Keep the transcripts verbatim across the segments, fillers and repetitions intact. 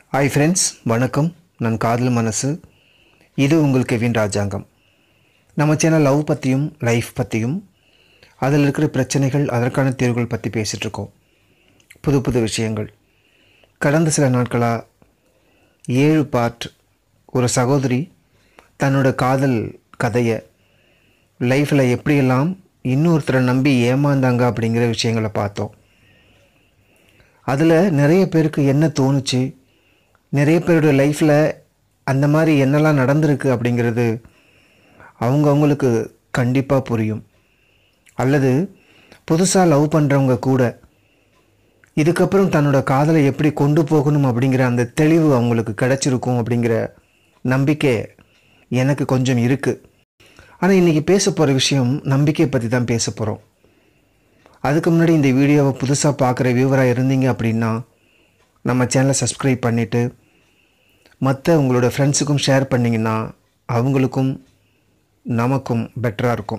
Hi friends, வணக்கம். நான் காதல் மனசு. இது உங்கள் கெவின் ராஜாங்கம். நம்ம சேனல் லவ் பற்றியும் லைஃப் பற்றியும் அதில் இருக்கிற பிரச்சனைகள் அதற்கான தீர்வுகள் பற்றி பேசிகிட்டு இருக்கோம். புது புது விஷயங்கள். கடந்த சில நாட்களாக ஏழு பார்ட் ஒரு சகோதரி தன்னோட காதல் கதையை லைஃப்பில் எப்படியெல்லாம் இன்னொருத்தரை நம்பி ஏமாந்தாங்க அப்படிங்கிற விஷயங்களை பார்த்தோம். அதில் நிறைய பேருக்கு என்ன தோணுச்சு, நிறைய பேரோட லைஃப்பில் அந்த மாதிரி என்னெல்லாம் நடந்திருக்கு அப்படிங்கிறது அவங்கவுங்களுக்கு கண்டிப்பாக புரியும். அல்லது புதுசாக லவ் பண்ணுறவங்க கூட இதுக்கப்புறம் தன்னோட காதலை எப்படி கொண்டு போகணும் அப்படிங்கிற அந்த தெளிவு அவங்களுக்கு கிடச்சிருக்கும் அப்படிங்கிற நம்பிக்கை எனக்கு கொஞ்சம் இருக்குது. ஆனால் இன்றைக்கி பேச போகிற விஷயம் நம்பிக்கையை பற்றி தான் பேச போகிறோம். அதுக்கு முன்னாடி இந்த வீடியோவை புதுசாக பார்க்குற வியூவராக இருந்தீங்க அப்படின்னா நம்ம சேனலை சப்ஸ்கிரைப் பண்ணிவிட்டு மற்ற உங்களோட ஃப்ரெண்ட்ஸுக்கும் ஷேர் பண்ணிங்கன்னா அவங்களுக்கும் நமக்கும் பெட்டராக இருக்கும்.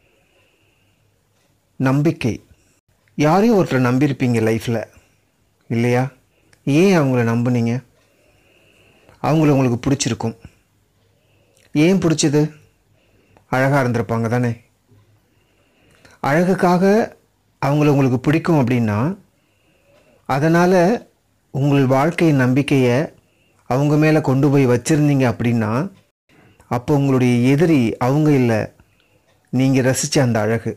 நம்பிக்கை. யாரையும் ஒருத்தரை நம்பியிருப்பீங்க லைஃப்பில் இல்லையா? ஏன் அவங்கள நம்புனீங்க? அவங்கள உங்களுக்கு பிடிச்சிருக்கும். ஏன் பிடிச்சது? அழகாக இருந்திருப்பாங்க தானே. அழகுக்காக அவங்கள உங்களுக்கு பிடிக்கும் அப்படின்னா அதனால் உங்கள் வாழ்க்கை நம்பிக்கையை அவங்க மேலே கொண்டு போய் வச்சுருந்தீங்க அப்படின்னா அப்போ உங்களுடைய எதிரி அவங்க இல்லை, நீங்கள் ரசித்த அந்த அழகு.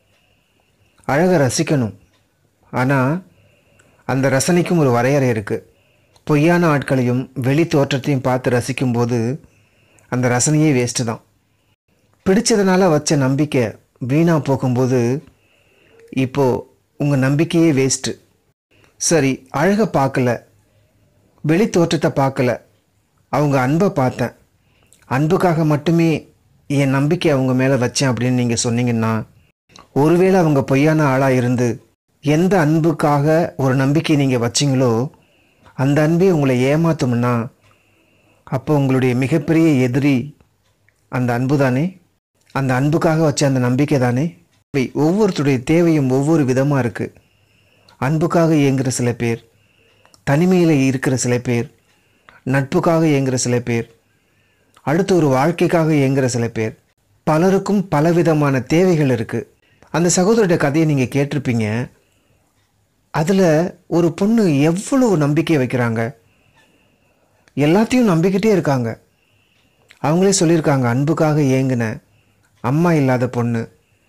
அழகை ரசிக்கணும், ஆனால் அந்த ரசனைக்கும் ஒரு வரையறை இருக்குது. பொய்யான ஆட்களையும் வெளி தோற்றத்தையும் பார்த்து ரசிக்கும்போது அந்த ரசனையே வேஸ்ட்டு தான். பிடிச்சதுனால வச்ச நம்பிக்கை வீணாக போகும்போது இப்போது உங்கள் நம்பிக்கையே வேஸ்ட்டு. சரி, அழகை பார்க்கல, வெளி தோற்றத்தை பார்க்கல, அவங்க அன்பை பார்த்தேன், அன்புக்காக மட்டுமே என் நம்பிக்கை அவங்க மேலே வச்சேன் அப்படின்னு நீங்கள் சொன்னீங்கன்னா, ஒருவேளை அவங்க பொய்யான ஆளாக இருந்து எந்த அன்புக்காக ஒரு நம்பிக்கை நீங்கள் வச்சிங்களோ அந்த அன்பே உங்களை ஏமாற்றும்னா அப்போ உங்களுடைய மிகப்பெரிய எதிரி அந்த அன்பு தானே, அந்த அன்புக்காக வச்ச அந்த நம்பிக்கை தானே. ஒவ்வொருத்தருடைய தேவையும் ஒவ்வொரு விதமாக இருக்குது. அன்புக்காக இயங்குகிற சில பேர், தனிமையில் இருக்கிற சில பேர், நட்புக்காக இயங்குகிற சில பேர், அடுத்து ஒரு வாழ்க்கைக்காக இயங்குகிற சில பேர், பலருக்கும் பலவிதமான தேவைகள் இருக்குது. அந்த சகோதரருடைய கதையை நீங்கள் கேட்டிருப்பீங்க. அதில் ஒரு பொண்ணு எவ்வளவு நம்பிக்கை வைக்கிறாங்க, எல்லாத்தையும் நம்பிக்கிட்டே இருக்காங்க. அவங்களே சொல்லியிருக்காங்க, அன்புக்காக ஏங்குன அம்மா இல்லாத பொண்ணு.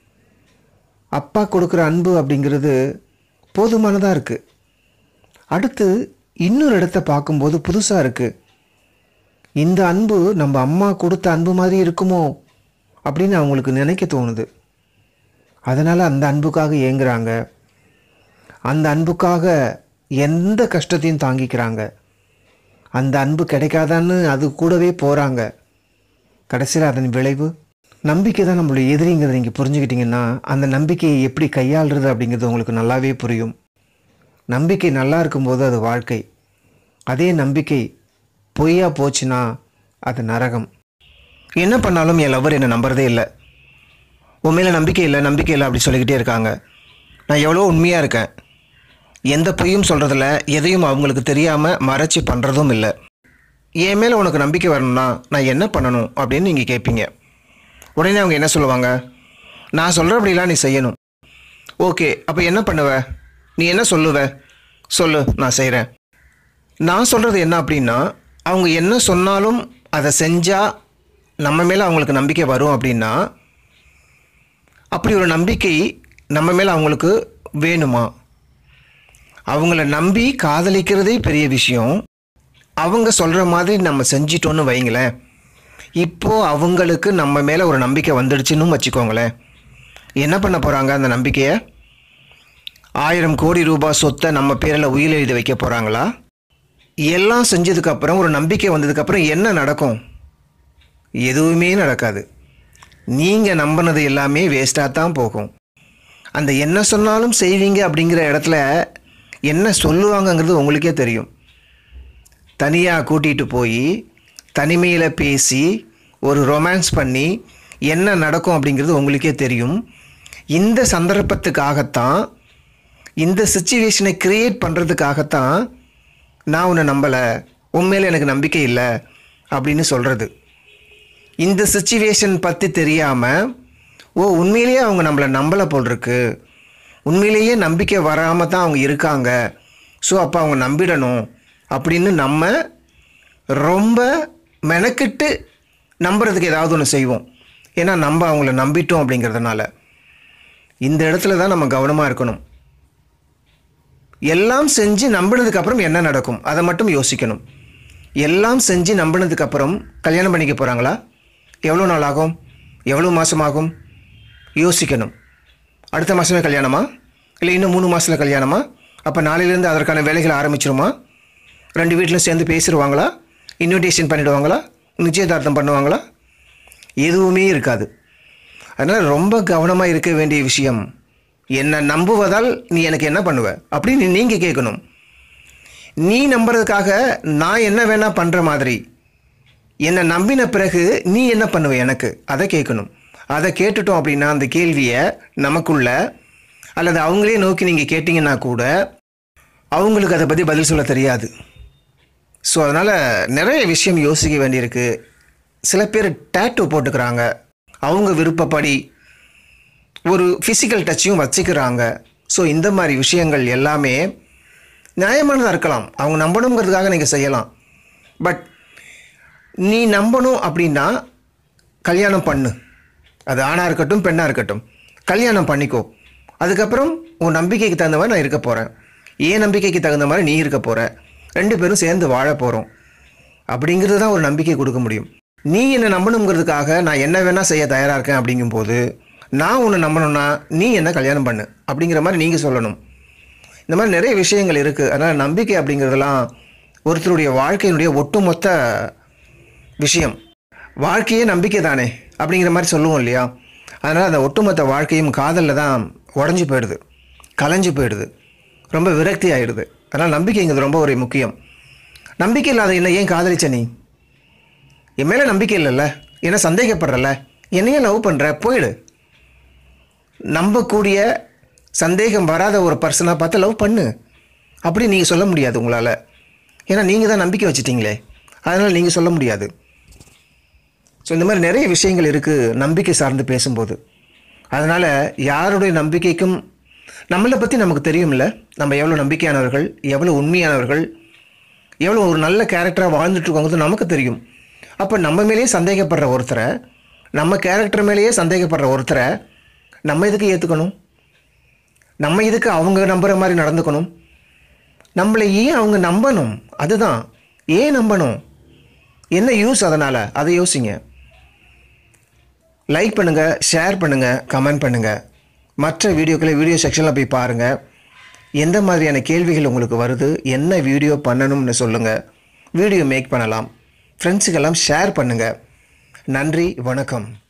அப்பா கொடுக்குற அன்பு அப்படிங்கிறது போதுமானதாக இருக்குது. அடுத்து இன்னொரு இடத்த பார்க்கும்போது புதுசாக இருக்குது. இந்த அன்பு நம்ம அம்மா கொடுத்த அன்பு மாதிரி இருக்குமோ அப்படின்னு அவங்களுக்கு நினைக்க தோணுது. அதனால் அந்த அன்புக்காக ஏங்குறாங்க. அந்த அன்புக்காக எந்த கஷ்டத்தையும் தாங்கிக்கிறாங்க. அந்த அன்பு கிடைக்காதான்னு அது கூடவே போகிறாங்க. கடைசியில் அதன் விளைவு நம்பிக்கை தான் நம்மளுடைய எதிரிங்கிறத நீங்கள் புரிஞ்சுக்கிட்டிங்கன்னா அந்த நம்பிக்கையை எப்படி கையாளுறது அப்படிங்கிறது உங்களுக்கு நல்லாவே புரியும். நம்பிக்கை நல்லா இருக்கும்போது அது வாழ்க்கை. அதே நம்பிக்கை பொய்யா போச்சுன்னா அது நரகம். என்ன பண்ணாலும் என் லவ்வர் என்னை நம்புறதே இல்லை, உன் மேலே நம்பிக்கை இல்லை நம்பிக்கை இல்லை அப்படி சொல்லிக்கிட்டே இருக்காங்க. நான் எவ்வளோ உண்மையாக இருக்கேன், எந்த பொய்யும் சொல்கிறதில்ல, எதையும் அவங்களுக்கு தெரியாமல் மறைச்சி பண்ணுறதும் இல்லை. என் மேலே உனக்கு நம்பிக்கை வரணும்னா நான் என்ன பண்ணணும் அப்படின்னு நீங்கள் கேட்பீங்க. உடனே அவங்க என்ன சொல்லுவாங்க, நான் சொல்கிறபடிலாம் நீ செய்யணும். ஓகே, அப்போ என்ன பண்ணுவ, நீ என்ன சொல்லுவ, சொல்லு, நான் செய்கிறேன். நான் சொல்கிறது என்ன அப்படின்னா, அவங்க என்ன சொன்னாலும் அதை செஞ்சால் நம்ம மேலே அவங்களுக்கு நம்பிக்கை வரும் அப்படின்னா அப்படி ஒரு நம்பிக்கை நம்ம மேலே அவங்களுக்கு வேணுமா? அவங்கள நம்பி காதலிக்கிறதே பெரிய விஷயம். அவங்க சொல்கிற மாதிரி நம்ம செஞ்சிட்டோன்னு வைங்களேன், இப்போது அவங்களுக்கு நம்ம மேலே ஒரு நம்பிக்கை வந்துடுச்சுன்னு வச்சுக்கோங்களேன். என்ன பண்ண போகிறாங்க? அந்த நம்பிக்கையை ஆயிரம் கோடி ரூபாய் சொத்தை நம்ம பேரில் உயில் எழுதி வைக்க போகிறாங்களா? எல்லாம் செஞ்சதுக்கப்புறம் ஒரு நம்பிக்கை வந்ததுக்கப்புறம் என்ன நடக்கும்? எதுவுமே நடக்காது. நீங்கள் நம்பினது எல்லாமே வேஸ்ட்டாக தான் போகும். அந்த என்ன சொன்னாலும் செய்வீங்க அப்படிங்கிற இடத்துல என்ன சொல்லுவாங்கங்கிறது உங்களுக்கே தெரியும். தனியாக கூட்டிகிட்டு போய் தனிமையில் பேசி ஒரு ரொமான்ஸ் பண்ணி என்ன நடக்கும் அப்படிங்கிறது உங்களுக்கே தெரியும். இந்த சந்தர்ப்பத்துக்காகத்தான், இந்த சிச்சுவேஷனை க்ரியேட் பண்ணுறதுக்காகத்தான் நான் உன்னை நம்பலை, உண்மையில் எனக்கு நம்பிக்கை இல்லை அப்படின்னு சொல்கிறது. இந்த சிச்சுவேஷன் பற்றி தெரியாமல், ஓ உண்மையிலேயே அவங்க நம்மளை நம்பலை போல் இருக்கு, உண்மையிலேயே நம்பிக்கை வராமல் தான் அவங்க இருக்காங்க, ஸோ அப்போ அவங்க நம்பிடணும் அப்படின்னு நம்ம ரொம்ப மெனக்கிட்டு நம்புறதுக்கு ஏதாவது ஒன்று செய்வோம். ஏன்னா நம்ம அவங்கள நம்பிட்டோம் அப்படிங்கிறதுனால. இந்த இடத்துல தான் நம்ம கவனமாக இருக்கணும். எல்லாம் செஞ்சு நம்பினதுக்கப்புறம் என்ன நடக்கும் அதை மட்டும் யோசிக்கணும். எல்லாம் செஞ்சு நம்பினதுக்கப்புறம் கல்யாணம் பண்ணிக்க போகிறாங்களா, எவ்வளோ நாள் ஆகும், எவ்வளோ மாதம் ஆகும் யோசிக்கணும். அடுத்த மாதமே கல்யாணமா, இல்லை இன்னும் மூணு மாதத்தில் கல்யாணமா, அப்போ நாளையிலேருந்து அதற்கான வேலைகள் ஆரம்பிச்சிருமா, ரெண்டு வீட்டிலும் சேர்ந்து பேசிடுவாங்களா, இன்விடேஷன் பண்ணிவிடுவாங்களா, நிச்சயதார்த்தம் பண்ணுவாங்களா, எதுவுமே இருக்காது. அதனால் ரொம்ப கவனமாக இருக்க வேண்டிய விஷயம், என்னை நம்புவதால் நீ எனக்கு என்ன பண்ணுவ அப்படின்னு நீங்கள் கேட்கணும். நீ நம்புறதுக்காக நான் என்ன வேணால் பண்ணுற மாதிரி என்னை நம்பின பிறகு நீ என்ன பண்ணுவ எனக்கு அதை கேட்கணும். அதை கேட்டுட்டோம் அப்படின்னா அந்த கேள்வியை நமக்குள்ள அல்லது அவங்களே நோக்கி நீங்கள் கேட்டிங்கன்னா கூட அவங்களுக்கு அதை பற்றி பதில் சொல்ல தெரியாது. ஸோ அதனால் நிறைய விஷயம் யோசிக்க வேண்டியிருக்கு. சில பேர் டேட்டூ போட்டுக்கிறாங்க, அவங்க விருப்பப்படி ஒரு ஃபிசிக்கல் டச்சையும் வச்சுக்கிறாங்க. ஸோ இந்த மாதிரி விஷயங்கள் எல்லாமே நியாயமானதாக இருக்கலாம், அவங்க நம்பணுங்கிறதுக்காக நீங்கள் செய்யலாம். பட் நீ நம்பணும் அப்படின்னா கல்யாணம் பண்ணு, அது ஆணாக இருக்கட்டும் பெண்ணாக இருக்கட்டும், கல்யாணம் பண்ணிக்கோ. அதுக்கப்புறம் உன் நம்பிக்கைக்கு தகுந்த மாதிரி நான் இருக்க போகிறேன், ஏன் நம்பிக்கைக்கு தகுந்த மாதிரி நீ இருக்க போகிற, ரெண்டு பேரும் சேர்ந்து வாழ போகிறோம் அப்படிங்கிறது தான் ஒரு நம்பிக்கை கொடுக்க முடியும். நீ என்னை நம்பணுங்கிறதுக்காக நான் என்ன வேணால் செய்ய தயாராக இருக்கேன் அப்படிங்கும்போது நான் உன்னை நம்பணும்னா நீ என்ன கல்யாணம் பண்ணு அப்படிங்கிற மாதிரி நீங்கள் சொல்லணும். இந்த மாதிரி நிறைய விஷயங்கள் இருக்குது. அதனால் நம்பிக்கை அப்படிங்கிறதெல்லாம் ஒருத்தருடைய வாழ்க்கையினுடைய ஒட்டுமொத்த விஷயம். வாழ்க்கையே நம்பிக்கை தானே அப்படிங்கிற மாதிரி சொல்லுவோம் இல்லையா. அதனால் அந்த ஒட்டுமொத்த வாழ்க்கையும் காதலில் தான் உடஞ்சி போயிடுது, கலைஞ்சு போயிடுது, ரொம்ப விரக்தி ஆகிடுது. அதனால் நம்பிக்கைங்கிறது ரொம்ப ஒரு முக்கியம். நம்பிக்கை இல்லாத என்ன ஏன் காதலிச்ச நீ, என் மேலே நம்பிக்கை இல்லைல்ல, என்ன சந்தேகப்படுறல, என்னையே லவ் பண்ணுற, போயிடு. நம்பக்கூடிய சந்தேகம் வராத ஒரு பர்சனாக பார்த்து லவ் பண்ணு அப்படி நீங்கள் சொல்ல முடியாது உங்களால். ஏன்னா நீங்கள் தான் நம்பிக்கை வச்சுட்டிங்களே, அதனால் நீங்கள் சொல்ல முடியாது. ஸோ இந்த மாதிரி நிறைய விஷயங்கள் இருக்குது நம்பிக்கை சார்ந்து பேசும்போது. அதனால் யாருடைய நம்பிக்கைக்கும் நம்மளை பற்றி நமக்கு தெரியும்ல, நம்ம எவ்வளோ நம்பிக்கையானவர்கள், எவ்வளோ உண்மையானவர்கள், எவ்வளோ ஒரு நல்ல கேரக்டராக வாழ்ந்துட்டுருக்கோங்கிறது நமக்கு தெரியும். அப்போ நம்ம மேலேயே சந்தேகப்படுற ஒருத்தரை, நம்ம கேரக்டர் மேலேயே சந்தேகப்படுற ஒருத்தரை நம்ம இதுக்கு ஏற்றுக்கணும், நம்ம இதுக்கு அவங்க நம்புகிற மாதிரி நடந்துக்கணும், நம்மளை ஏன் அவங்க நம்பணும், அதுதான் ஏன் நம்பணும், என்ன யூஸ், அதனால் அதை யோசிங்க. லைக் பண்ணுங்கள், ஷேர் பண்ணுங்கள், கமெண்ட் பண்ணுங்கள். மற்ற வீடியோக்களை வீடியோ செக்ஷனில் போய் பாருங்கள். எந்த மாதிரியான கேள்விகள் உங்களுக்கு வருது, என்ன வீடியோ பண்ணணும்னு சொல்லுங்கள், வீடியோ மேக் பண்ணலாம். ஃப்ரெண்ட்ஸுக்கெல்லாம் ஷேர் பண்ணுங்கள். நன்றி, வணக்கம்.